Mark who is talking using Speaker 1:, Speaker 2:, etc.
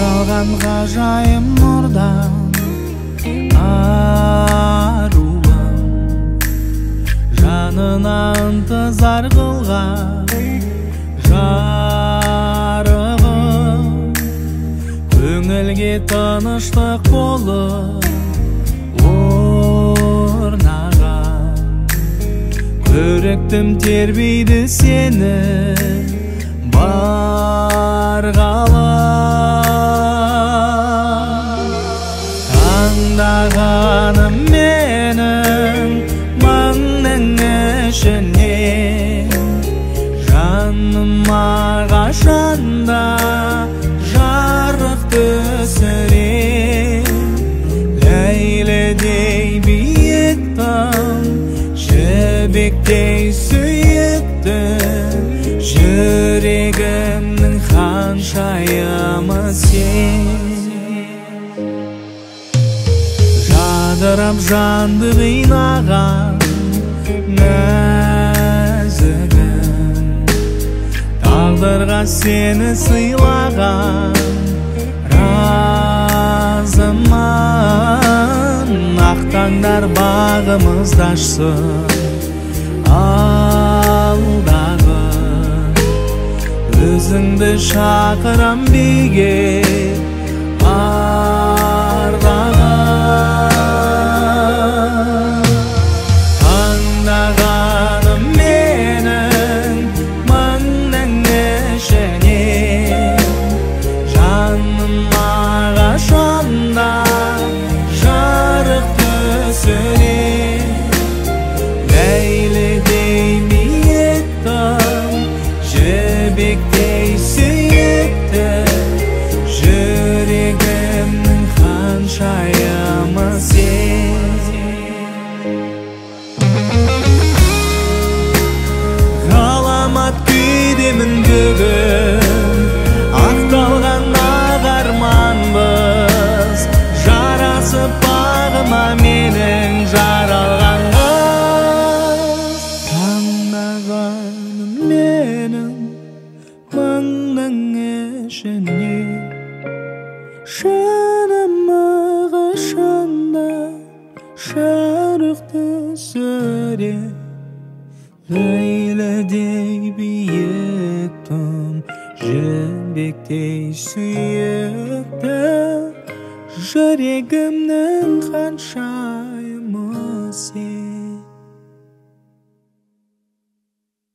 Speaker 1: жаралған ғажайып нұрдан аруым, жанына ынтызар қылған жарығым, көңілге тыныштық болып орнаған. Көріктім тербейді сені барғалы, таңдағаным менің маңның ішінен, жаныма қашанда жарық түсірем. Ләйлідей биіктім, жібектей сүйіктім, жүрегімнің ханшайымы сен. Жадырап жанды қинаған нәзігім, тағдырға сені сыйлаған разымын. Ақ таңдар бағымызды ашсын алдағы, өзіңді шақырам биге ардаға. Таңдағаным менің мыңның ішінен, жаныма қашанда жарық түсірем. Ләйлідей биіктім, жібектей сүйіктім, жүрегімнің ханшайымы сен. Ғаламат күйдемін бүгін, ақталған ақ арманбыз, жарасып бағыма менің жаралған қыз. Таңдағаным менің маңның ішінен, жаныма қашанда жарық түсірем. Ләйлідей биіктім, жібектей сүйіктім, жүрегімнің ханшайымы сен.